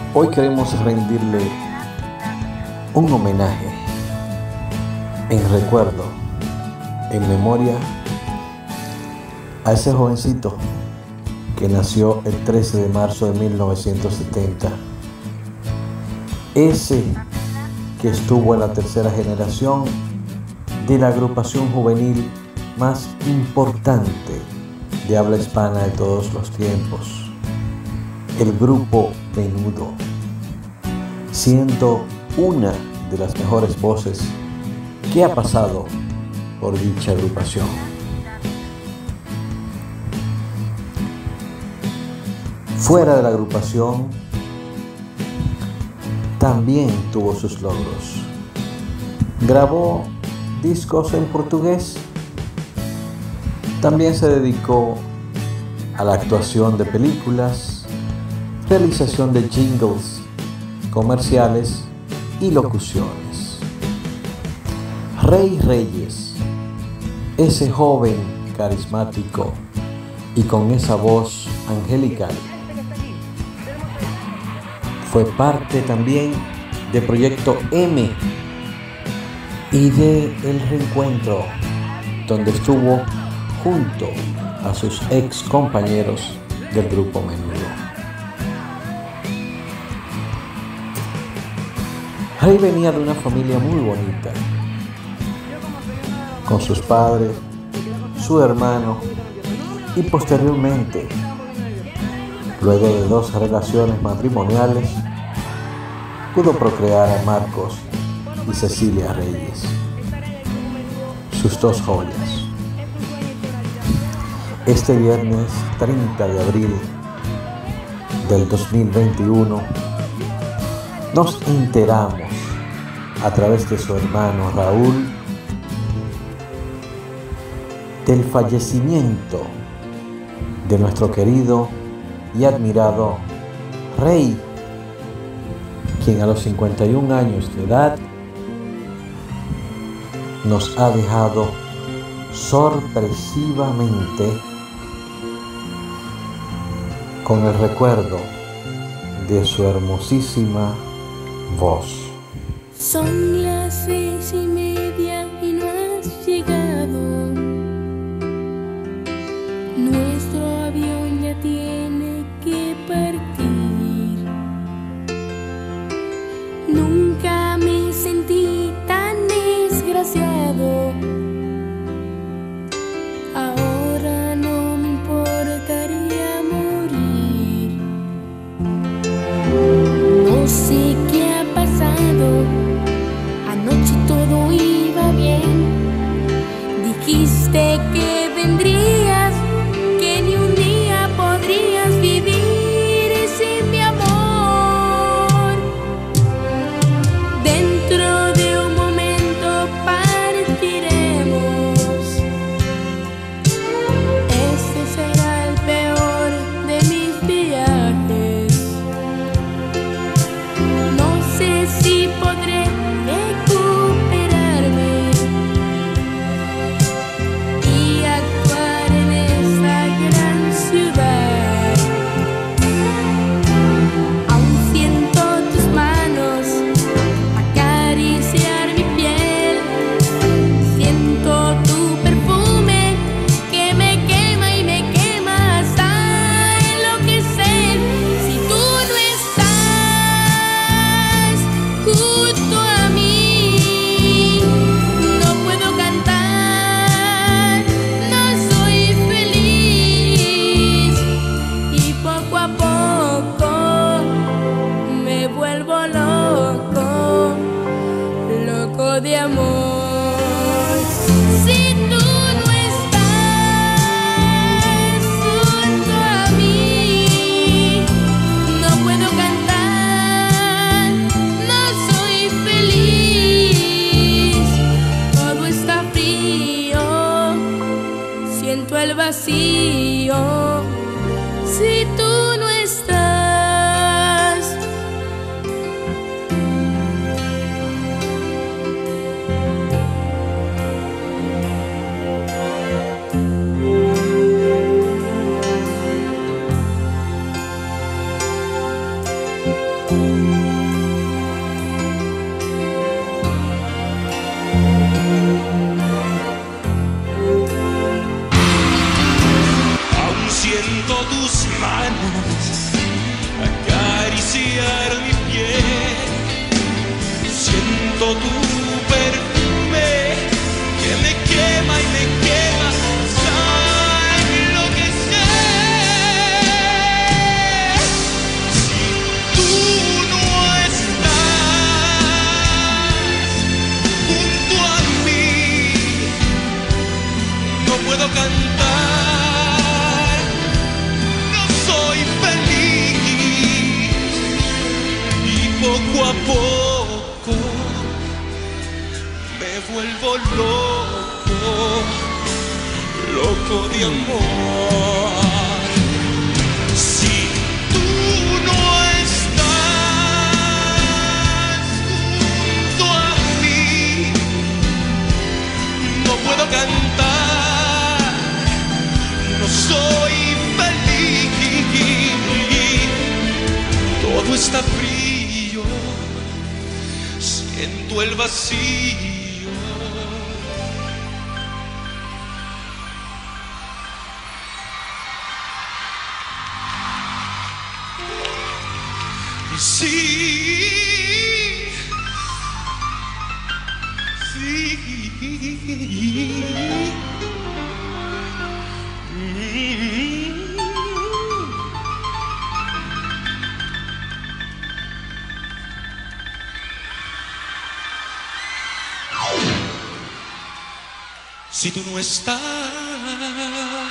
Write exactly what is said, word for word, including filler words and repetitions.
Hoy queremos rendirle un homenaje en recuerdo, en memoria a ese jovencito que nació el trece de marzo de mil novecientos setenta. Ese que estuvo en la tercera generación de la agrupación juvenil más importante de habla hispana de todos los tiempos, el Grupo Menudo, siendo una de las mejores voces que ha pasado por dicha agrupación. Fuera de la agrupación, también tuvo sus logros. Grabó discos en portugués. También se dedicó a la actuación de películas, realización de jingles comerciales y locuciones. Rey Reyes, ese joven carismático y con esa voz angelical, fue parte también de Proyecto M y de El Reencuentro, donde estuvo junto a sus ex compañeros del Grupo Menudo. Rey venía de una familia muy bonita, con sus padres, su hermano y posteriormente, luego de dos relaciones matrimoniales, pudo procrear a Marcos y Cecilia Reyes, sus dos joyas. Este viernes treinta de abril del dos mil veintiuno nos enteramos a través de su hermano Raúl del fallecimiento de nuestro querido y admirado Rey, quien a los cincuenta y un años de edad nos ha dejado sorpresivamente con el recuerdo de su hermosísima voz. Son las seis y media y no has llegado. Nuestro avión ya tiene que partir. Nunca me sentí tan desgraciado. Ahora no me importaría morir. No sé qué ha pasado. Anoche todo iba siento tus manos acariciar mi piel, siento tu perfume que me quema y me quema hasta enloquecer. Si tú no estás junto a mí, no puedo cantar, no soy feliz, y poco a poco me vuelvo loco, loco de amor. Si tú no estás junto a mí, no puedo cantar, no soy feliz, todo está frío, siento el vacío. Sí, sí. Si tú no estás